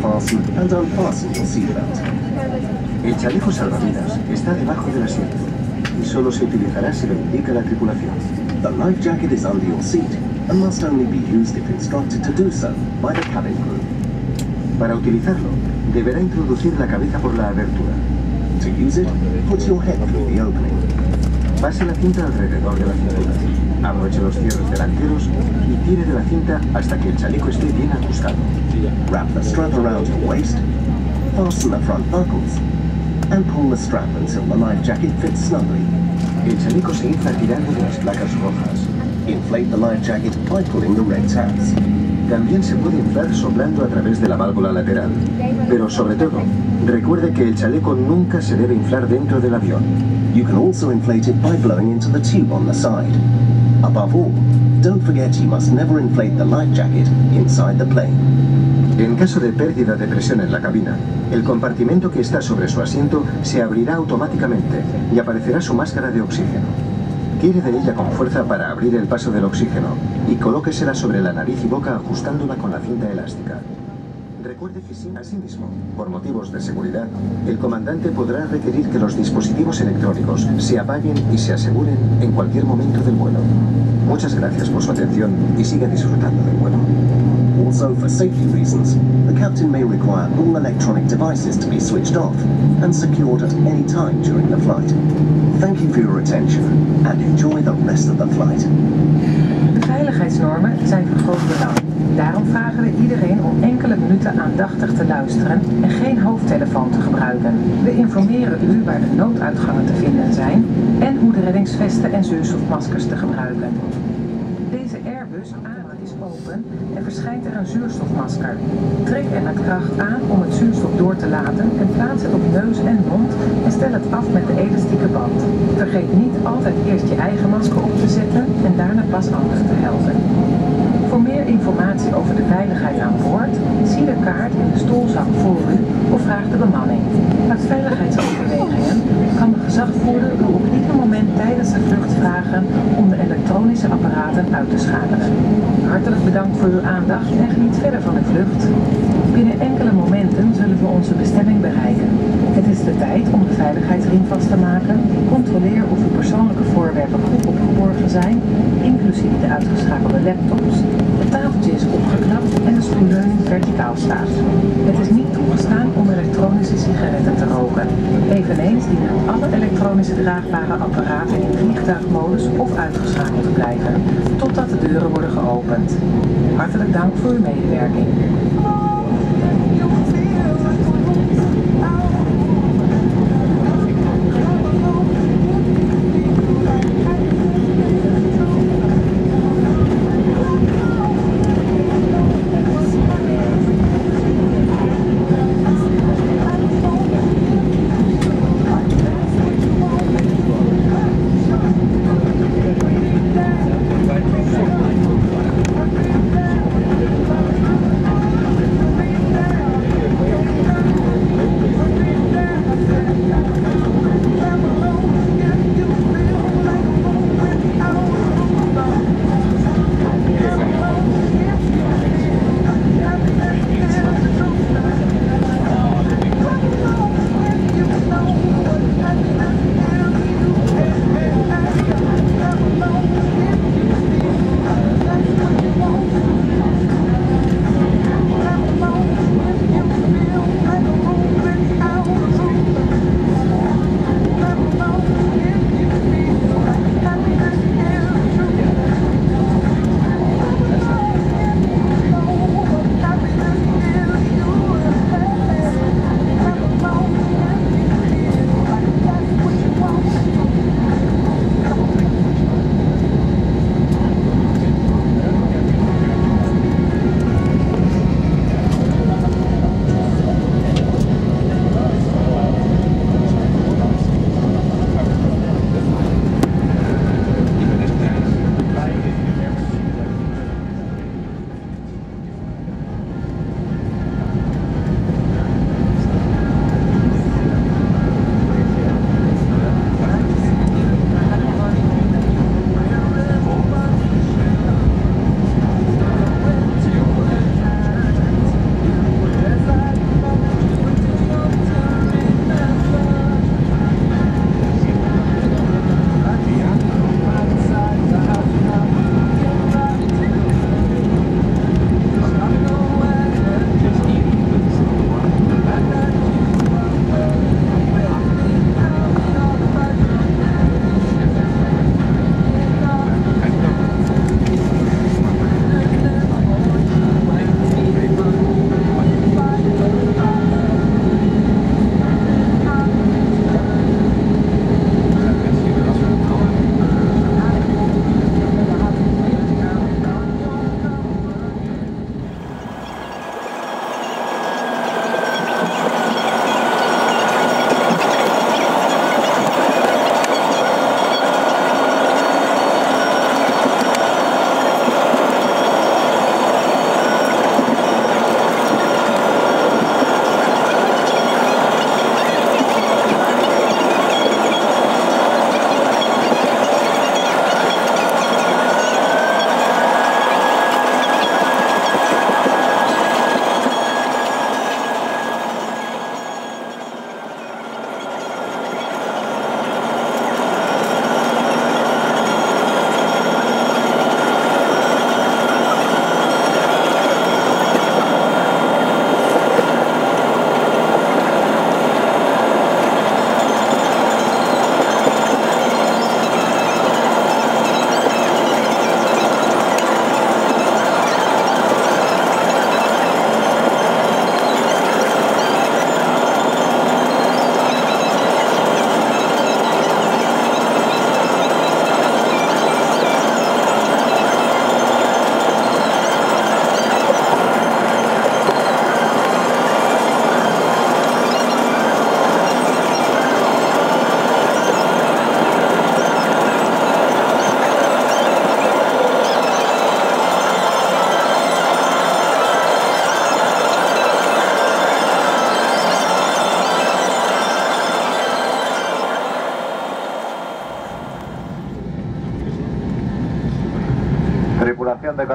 fasten and unfasten your seatbelt. El chaleco salvavidas está debajo del asiento y solo se utilizará si lo indica la tripulación. The life jacket is under your seat and must only be used if instructed to do so by the cabin crew. Para utilizarlo, deberá introducir la cabeza por la abertura. To use it, put your head through the opening. Pase la cinta alrededor de la cintura, abroche los cierres delanteros y tire de la cinta hasta que el chaleco esté bien ajustado. Wrap the strap around your waist, fasten the front buckles, and pull the strap until the life jacket fits snugly. El chaleco se infla tirando de las placas rojas. Inflate the life jacket by pulling the red tabs. También se puede inflar soplando a través de la válvula lateral. Pero sobre todo, recuerde que el chaleco nunca se debe inflar dentro del avión. You can also inflate it by blowing into the tube on the side. Above all, don't forget you must never inflate the life jacket inside the plane. En caso de pérdida de presión en la cabina, el compartimento que está sobre su asiento se abrirá automáticamente y aparecerá su máscara de oxígeno. Tire de ella con fuerza para abrir el paso del oxígeno y colóquesela sobre la nariz y boca ajustándola con la cinta elástica. Recuerde que asimismo, por motivos de seguridad, el comandante podrá requerir que los dispositivos electrónicos se apaguen y se aseguren en cualquier momento del vuelo. Muchas gracias por su atención y siga disfrutando del vuelo. Also, for safety reasons, the captain may require all electronic devices to be switched off and secured at any time during the flight. Thank you for your attention and enjoy the rest of the flight. De veiligheidsnormen zijn van groot belang. Daarom vragen we iedereen om enkele minuten aandachtig te luisteren en geen hoofdtelefoon te gebruiken. We informeren u waar de nooduitgangen te vinden zijn en hoe de reddingsvesten en zuurstofmaskers te gebruiken. Deze Airbus is open en verschijnt er een zuurstofmasker. Trek er met kracht aan om het zuurstof door te laten en plaats het op neus en mond en stel het af met de elastieke band. Vergeet niet altijd eerst je eigen masker op te zetten en daarna pas anderen te helpen. Voor meer informatie over de veiligheid aan boord, zie de kaart in de stoelzak voor u of vraag de bemanning. Uit veiligheidsoverwegingen kan de gezagvoerder u op ieder moment tijdens de vlucht vragen om de elektronische apparaten uit te schakelen. Hartelijk bedankt voor uw aandacht en geniet verder van de vlucht. Binnen enkele momenten zullen we onze bestemming bereiken. Het is de tijd om de veiligheidsriem vast te maken. Controleer of uw persoonlijke voorwerpen goed opgeborgen zijn, inclusief de uitgeschakelde laptops. Het tafeltje is opgeknapt en de stoelleuning verticaal staat. Het is niet toegestaan om elektronische sigaretten te roken. Eveneens dienen alle elektronische draagbare apparaten in vliegtuigmodus of uitgeschakeld te blijven, totdat de deuren worden geopend. Hartelijk dank voor uw medewerking.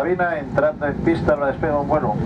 cabina, entrando en pista para despegar un vuelo.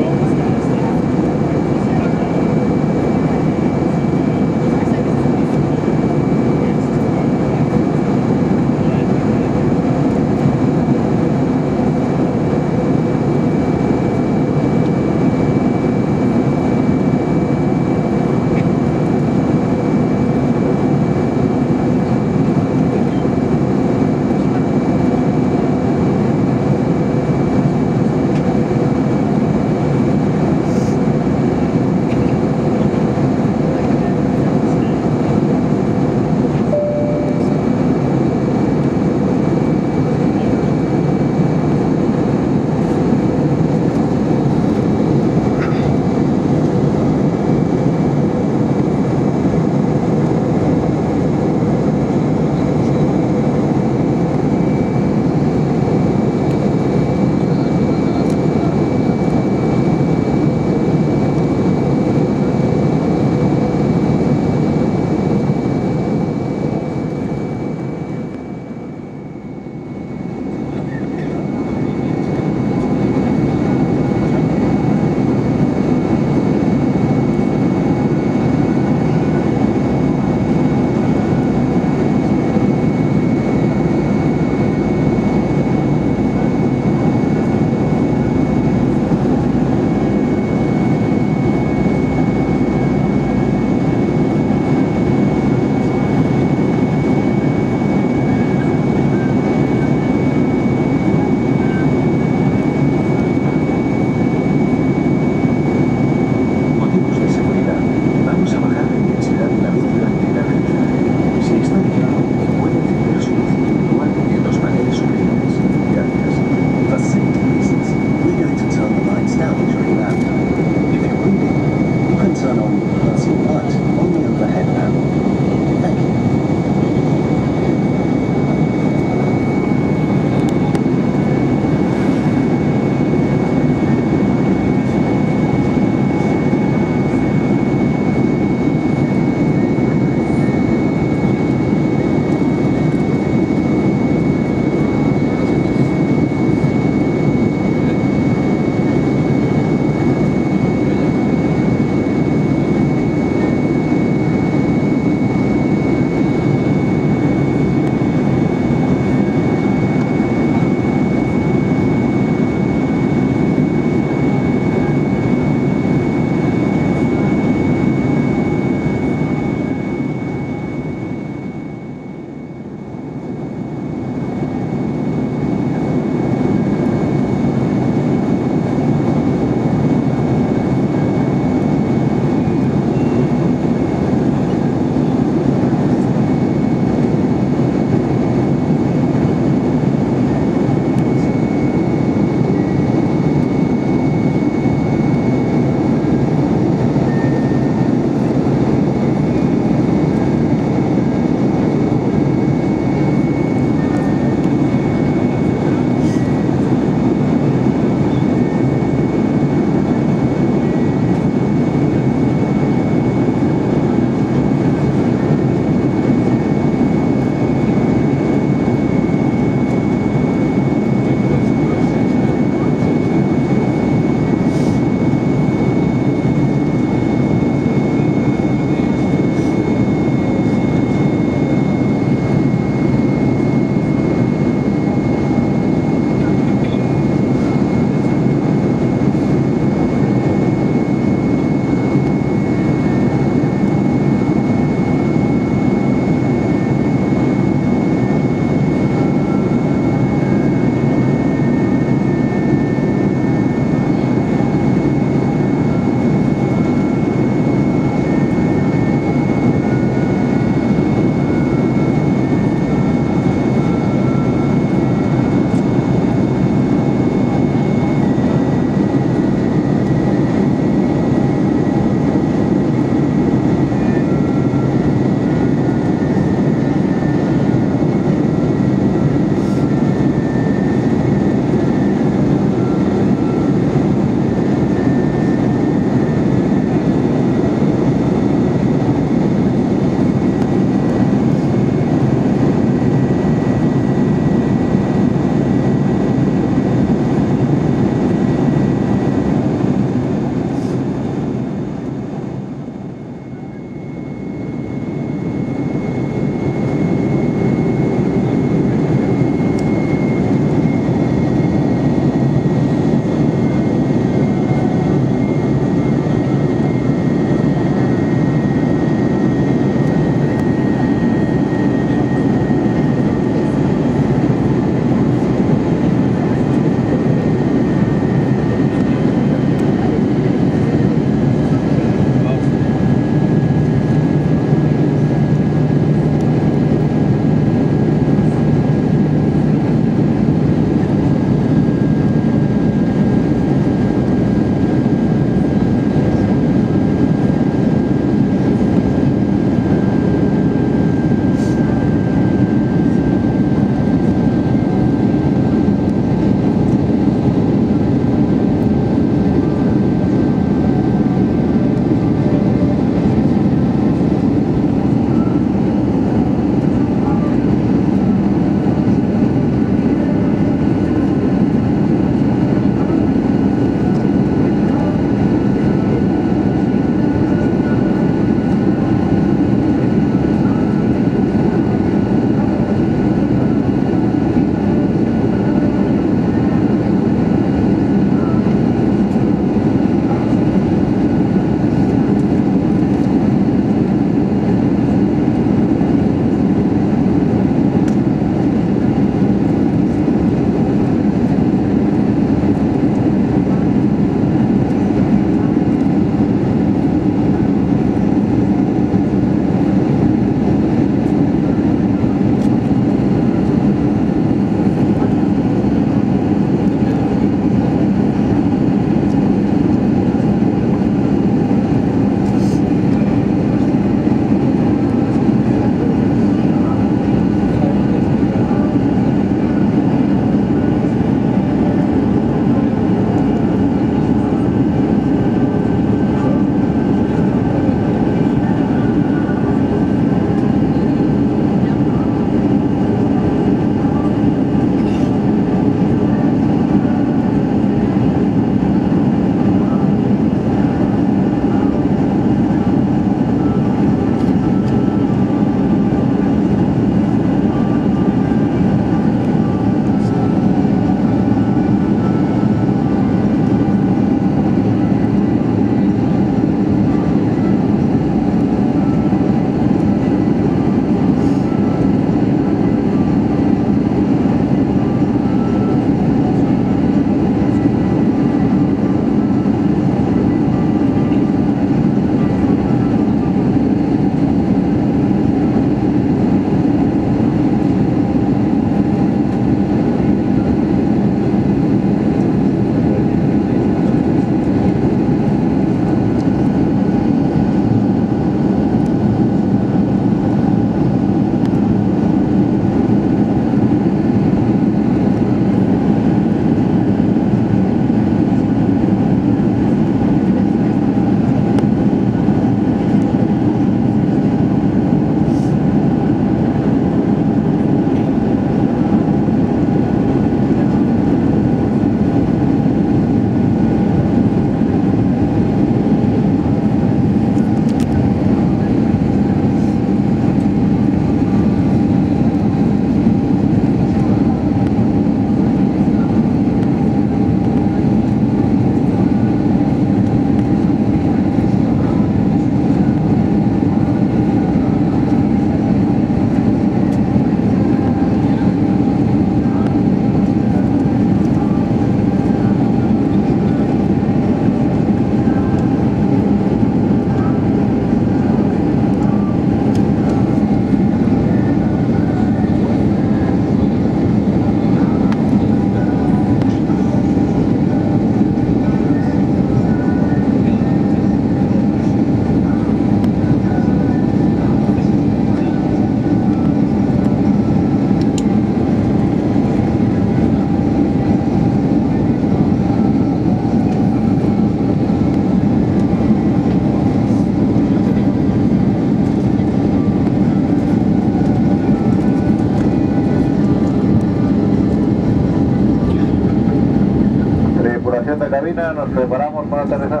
preparación de cabina, nos preparamos para aterrizar.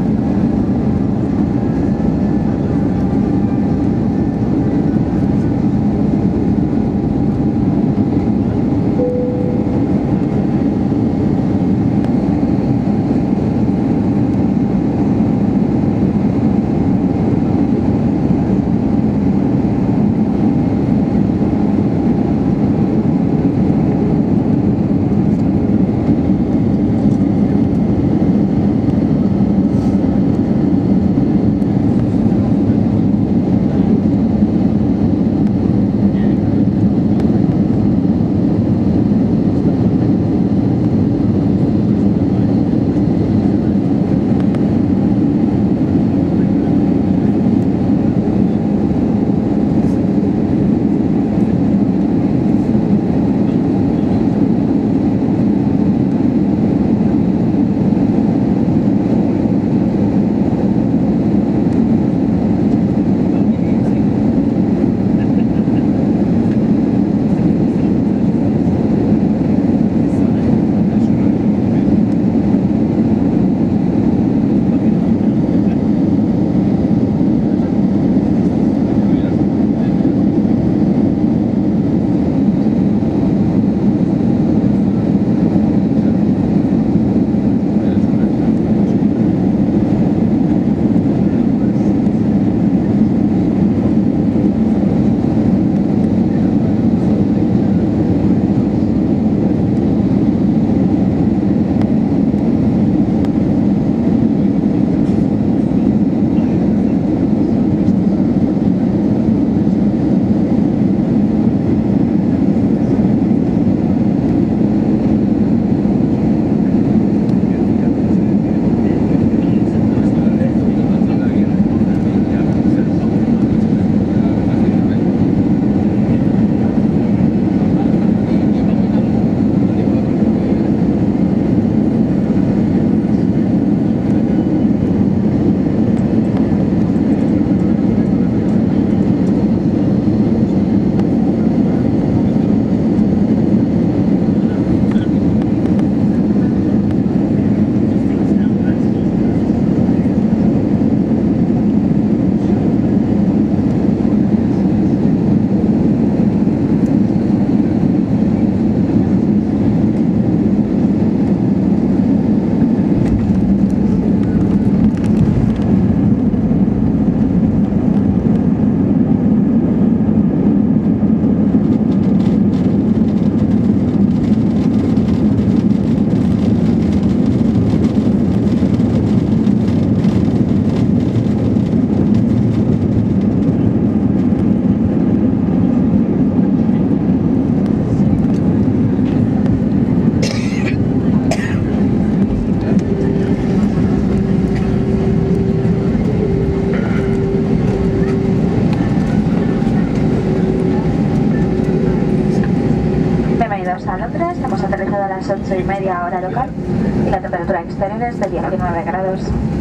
a Londres, hemos aterrizado a las 8:30 hora local y la temperatura exterior es de 19 grados.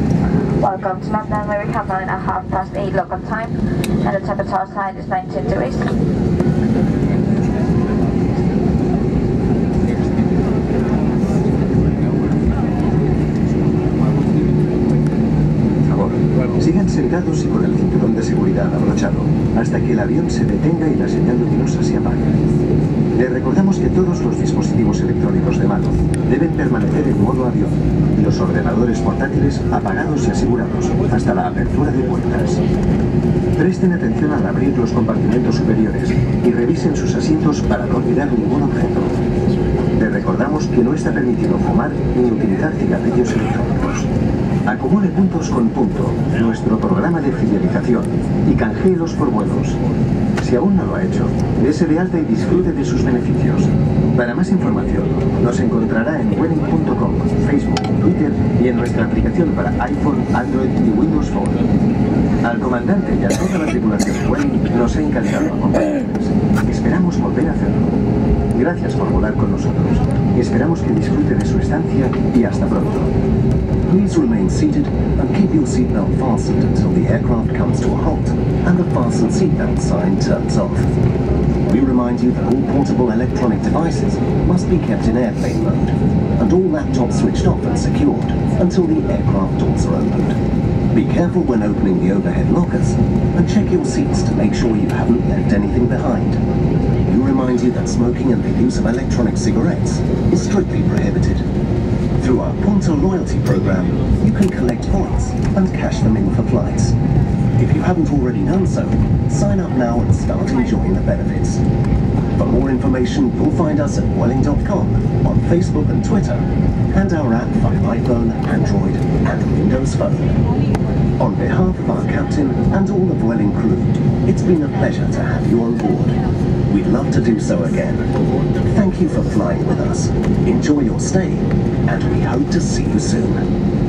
Welcome to London, where we have running at 8:30 local time and the temperature outside is 19 degrees. Sigan sentados y con el cinturón de seguridad abrochado hasta que el avión se detenga y la señal luminosa se apague. Les recordamos que todos los dispositivos electrónicos de mano deben permanecer en modo avión y los ordenadores portátiles apagados y asegurados hasta la apertura de puertas. Presten atención al abrir los compartimentos superiores y revisen sus asientos para no olvidar ningún objeto. Les recordamos que no está permitido fumar ni utilizar cigarrillos electrónicos. Acumule puntos con Punto, nuestro programa de fidelización, y canjeelos por vuelos. Si aún no lo ha hecho, dése de alta y disfrute de sus beneficios. Para más información, nos encontrará en vueling.com, Facebook, Twitter y en nuestra aplicación para iPhone, Android y Windows Phone. Al comandante y a toda la tripulación Vueling nos ha encantado acompañarles. Esperamos volver a hacerlo. Gracias por volar con nosotros y esperamos que disfrute de su estancia y hasta pronto. Please remain seated and keep your seatbelt fastened until the aircraft comes to a halt and the fasten seatbelt sign turns off. We remind remind you that all portable electronic devices must be kept in airplane mode, and all laptops switched off and secured until the aircraft doors are opened. Be careful when opening the overhead lockers, and check your seats to make sure you haven't left anything behind. We remind you that smoking and the use of electronic cigarettes is strictly prohibited. Through our Punto loyalty program, you can collect points and cash them in for flights. If you haven't already done so, sign up now and start enjoying the benefits. For more information, you'll find us at Vueling.com on Facebook and Twitter, and our app for iPhone, Android, and Windows Phone. On behalf of our captain and all the Vueling crew, it's been a pleasure to have you on board. We'd love to do so again. Thank you for flying with us. Enjoy your stay, and we hope to see you soon.